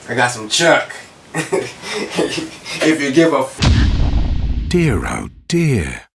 I got some Chuck. If you give a f. Dear, oh dear.